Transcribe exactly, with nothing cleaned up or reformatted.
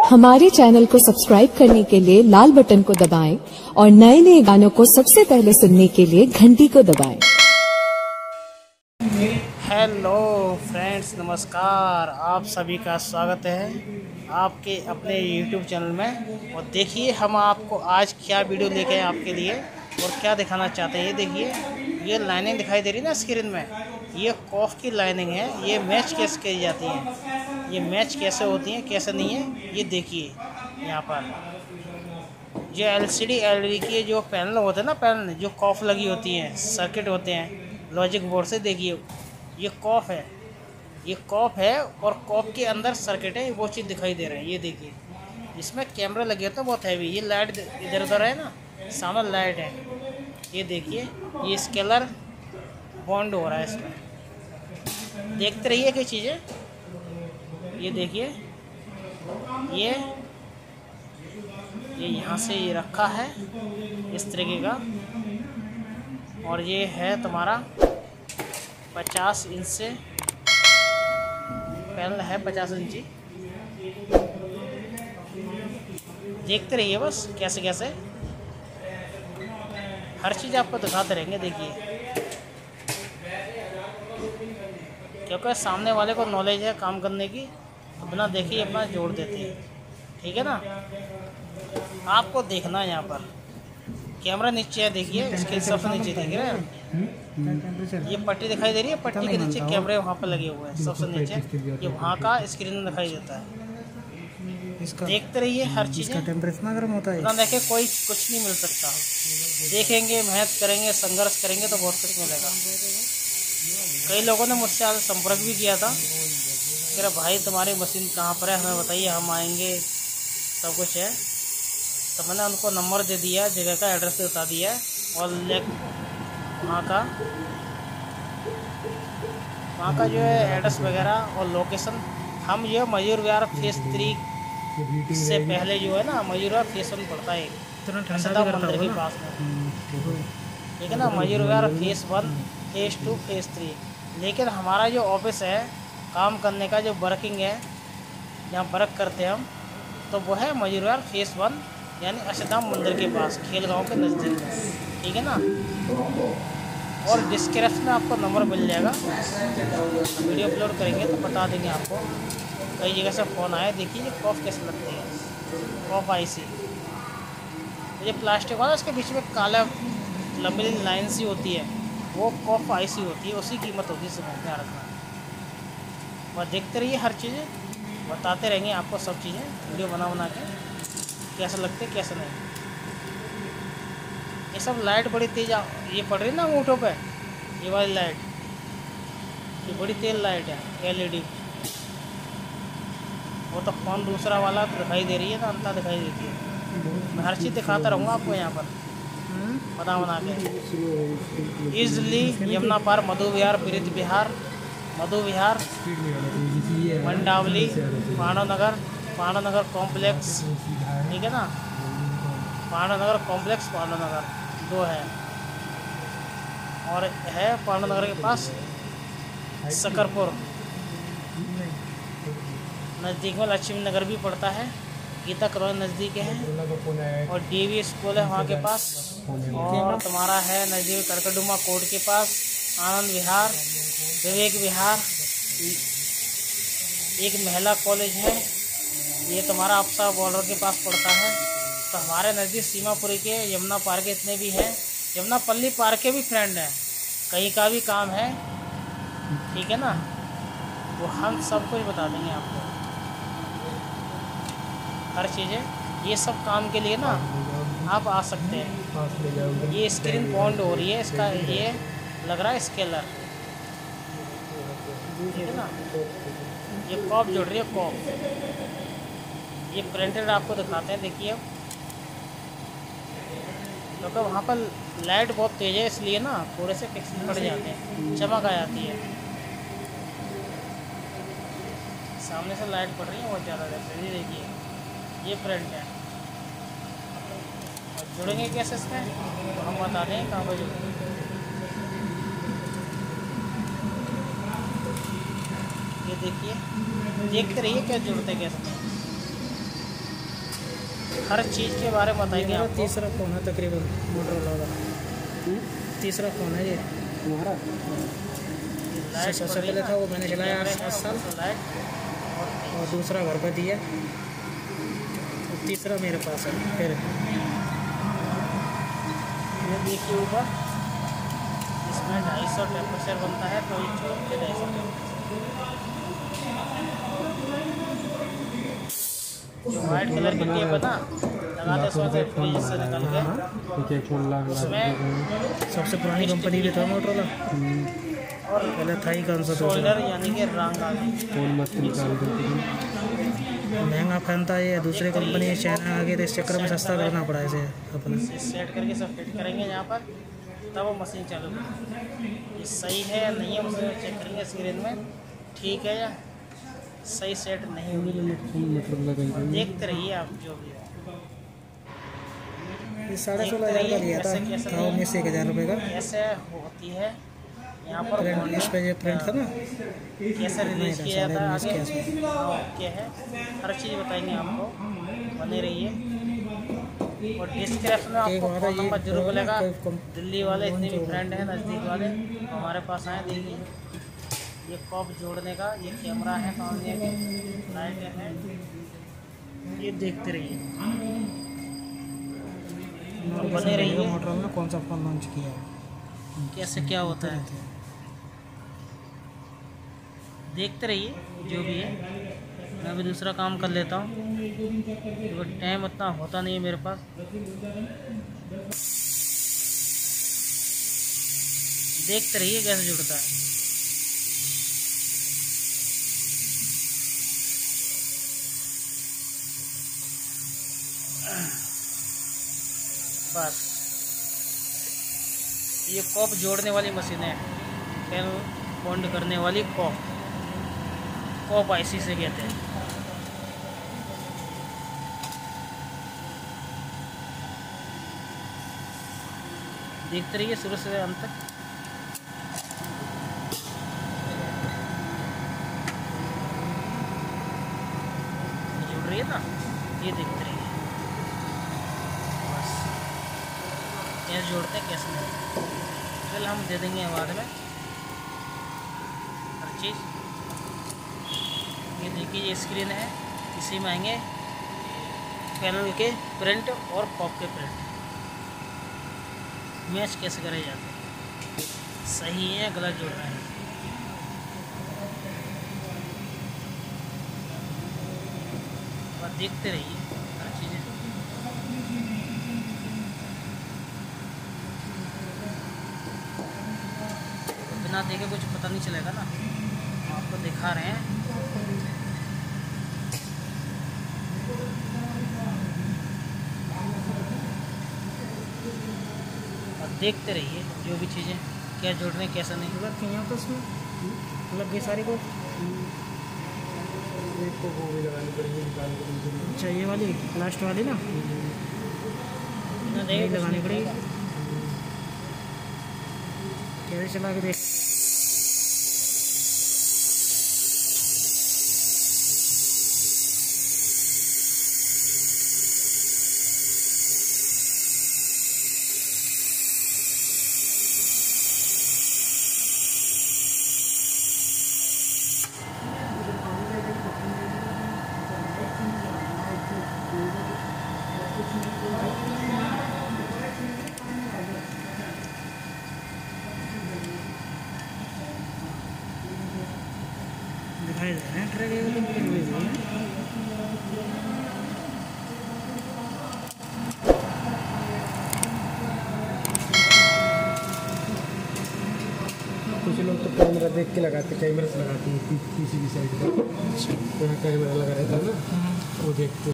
हमारे चैनल को सब्सक्राइब करने के लिए लाल बटन को दबाएं और नए नए गानों को सबसे पहले सुनने के लिए घंटी को दबाएं। हेलो फ्रेंड्स, नमस्कार। आप सभी का स्वागत है आपके अपने यूट्यूब चैनल में। और देखिए हम आपको आज क्या वीडियो लेके आए आपके लिए और क्या दिखाना चाहते हैं। ये देखिए, ये लाइनिंग दिखाई दे रही है ना स्क्रीन में, ये कॉफ की लाइनिंग है। ये मैच कैसे की जाती है, ये मैच कैसे होती हैं कैसे नहीं है, ये देखिए। यहाँ पर जो एलसीडी एलईडी के जो पैनल होते हैं ना, पैनल जो कॉफ लगी होती हैं, सर्किट होते हैं लॉजिक बोर्ड से, देखिए ये कॉफ है, ये कॉफ है और कॉफ के अंदर सर्किट है, वो चीज़ दिखाई दे रहा है। ये देखिए, इसमें कैमरा लगे होते हैं बहुत हैवी। ये लाइट इधर उधर है ना, सामने लाइट है। ये देखिए, ये स्केलर बॉन्ड हो रहा है इसमें। देखते रहिए कई चीज़ें। ये देखिए, ये ये यहाँ से ये रखा है इस तरीके का, और ये है तुम्हारा पचास इंच से पैनल है, पचास इंची। देखते रहिए बस कैसे कैसे हर चीज़ आपको दिखाते रहेंगे। देखिए, क्योंकि सामने वाले को नॉलेज है काम करने की, तो बिना देखे अपना जोड़ देते हैं। ठीक है ना, आपको देखना है। यहाँ पर कैमरा नीचे है, देखिए इसके सबसे नीचे देख रहे हैं, ये पट्टी दिखाई दे रही है, पट्टी के नीचे कैमरे वहाँ पर लगे हुए हैं सबसे नीचे। ये वहाँ का स्क्रीन में दिखाई देता है। देखते रहिए हर चीज़। टेम्परेचर गर्म होता है ना देखे कोई कुछ नहीं मिल सकता। देखेंगे, मेहनत करेंगे, संघर्ष करेंगे तो बहुत कुछ मिलेगा। कई लोगों ने मुझसे आज संपर्क भी किया था, कह रहे भाई तुम्हारी मशीन कहाँ पर है, हमें बताइए, हम आएंगे, सब कुछ है। तो मैंने उनको नंबर दे दिया, जगह का एड्रेस बता दिया है, और लेक वहाँ का वहाँ का जो है एड्रेस वगैरह और लोकेशन। हम जो है मयूर विहार फेस थ्री से पहले जो है ना, मयूर विहार फेस वन पड़ता है सदा मंदिर के पास में। ठीक है ना, Mayur Vihar phase one, phase two, phase three. लेकिन हमारा जो ऑफिस है, काम करने का जो वर्किंग है, जहाँ वर्क करते हैं हम, तो वो है मयूर विहार फेस वन, यानी अक्षरधाम मंदिर के पास, खेलगांव के नज़दीक में। ठीक है ना, और डिस्क्रिप्शन में आपको नंबर मिल जाएगा। वीडियो अपलोड करेंगे तो बता देंगे आपको। कई जगह से फ़ोन आया, देखिए ये कॉफ कैसे लगती है, कॉफ आई सी। ये प्लास्टिक वाला, इसके बीच में काला लंबी लाइन सी होती है, वो कॉफ आई सी होती है, उसी कीमत होती है, समझ में रखना। और देखते रहिए हर चीज़, बताते रहेंगे आपको सब चीज़ें, वीडियो बना बना के कैसे लगते कैसे नहीं। ये सब लाइट बड़ी तेज ये पड़ रही है ना ऊँटों पे, ये वाली लाइट, ये बड़ी तेज लाइट है एलईडी। वो तो फ़ोन दूसरा वाला तो दिखाई दे रही है ना, अंता दिखाई देती है। मैं हर चीज़ दिखाता रहूँगा आपको यहाँ पर बना बना के। Easily Yamuna Paar, Madhu Vihar, Biraj Vihar, Madhu Vihar, Mandawali, Pandav Nagar, Pandav Nagar complex. ठीक है ना, पांडव नगर कॉम्प्लेक्स, पांडव नगर दो है, और है पांडव नगर के पास सकरपुर नज़दीक में, लक्ष्मी नगर भी पड़ता है, गीता कॉलोनी नज़दीक है, और डीवी स्कूल है वहाँ के पास, और तुम्हारा है नज़दीक करकटुमा कोर्ट के पास, आनंद विहार, विवेक विहार, एक महिला कॉलेज है, ये तुम्हारा आपसा बॉर्डर के पास पड़ता है। तो हमारे नज़दीक सीमापुरी के, यमुना पार्क के इतने भी हैं, यमुना पल्ली पार्क के भी फ्रेंड हैं, कहीं का भी काम है। ठीक है ना, वो हम सब कुछ बता देंगे आपको, हर चीज़ें। ये सब काम के लिए ना आप आ सकते हैं। ये स्क्रीन बॉन्ड हो रही है, इसका ये लग रहा है स्केलर। ठीक है ना, ये कॉफ जुड़ रही है, कॉफ। ये प्रिंटेड आपको दिखाते हैं, देखिए अब, क्योंकि तो वहाँ पर लाइट बहुत तेज़ है, इसलिए ना थोड़े से पिक्सल पड़ जाते हैं, चमक आ जाती है। सामने से लाइट पड़ रही है बहुत ज़्यादा। ये देखिए, ये प्रिंट है। और जुड़ेंगे कैसे इसमें, तो हम बता दें कहाँ पर जुड़ेंगे। ये देखिए, देखते रहिए क्या जुड़ते कैसे। हर चीज़ के बारे में बताएंगे आपको। तीसरा फ़ोन है तकरीबन मोटरोला का, तीसरा फ़ोन है ये हमारा। सबसे पहले था वो मैंने चलाया आठ सात साल, और दूसरा घर पर दिया, और तीसरा मेरे पास है। फिर ये देखिए ऊपर, इसमें ढाई सौ टेम्परेचर बनता है, तो ये छोड़ के ढाई सौ जो वाइट कलर की टेप है ना, लगाते समय फ्रीज से निकल के उसमें सबसे पुरानी कंपनी भी था मोटरोला, और पहले था ही कौन सा शोल्डर यानी कि रंग आ गई। महंगा फैन था ये, दूसरी कंपनी चाइना आ गई, तो इस चक्कर में सस्ता करना पड़ा इसे अपने। सेट करके सब फिट करेंगे यहाँ पर, तब वो मशीन चालू होगी। ये सही है या नहीं है मशीन चेक करेंगे स्क्रीन में, ठीक है या सही सेट नहीं हुई है। देखते रहिए आप जो भी है। ये साढ़े सोलह हज़ार का दिया था, था उन्नीस से एक हज़ार रुपये का। कैसे होती है यहाँ पर प्रिंट, इस पे ये प्रिंट था ना, कैसे रिलीज किया जाता है आगे, क्या है हर चीज़ बताएंगे आपको, बने रहिए। और डिस्क्रिप्शन में आपको फ़ोन नंबर जरूर मिलेगा। दिल्ली वाले इतने भी फ्रेंड हैं नज़दीक वाले, हमारे पास आए। देखिए ये कॉप जोड़ने का ये कैमरा है, सामने के लाइट है, ये देखते रहिए, बने रहिए। मोटरोला में कौन सा फ़ोन लॉन्च किया है, कैसे क्या होता है, देखते रहिए जो भी है। मैं अभी दूसरा काम कर लेता हूँ, तो टाइम उतना होता नहीं है मेरे पास। देखते रहिए कैसे जुड़ता है। बस ये कॉप जोड़ने वाली मशीन है, पेन बॉन्ड करने वाली कॉप, कॉप आईसी से कहते हैं। देखते रहिए शुरू से अंत तक। जुड़ रही है ना, ये देखते रहिए। बस कैसे जोड़ते हैं कैसे नहीं, फिर हम दे देंगे बाद में हर चीज़। ये देखिए ये स्क्रीन है, इसी में आएंगे पैनल के प्रिंट और कॉप के प्रिंट, मैच कैसे करे जाते हैं, सही है गलत जोड़ रहे हैं। और देखते रहिए हर चीज़ें। बिना देखे कुछ पता नहीं चलेगा ना, आपको दिखा रहे हैं। और देखते रहिए जो भी चीज़ें क्या जोड़ रहे हैं कैसा नहीं। लग गई तो उसमें लग गई सारी को, अच्छा ये वाली लास्ट वाली ना नहीं लगानी पड़ेगी। कैसे चला के देख, दिखाई दे रहे हैं ट्रक कुछ लोग तो कैमरा देख के लगाते, कैमरा से लगाते हैं किसी भी साइड पर, तो यहाँ कैमरा लगा रहता है ना, वो देखते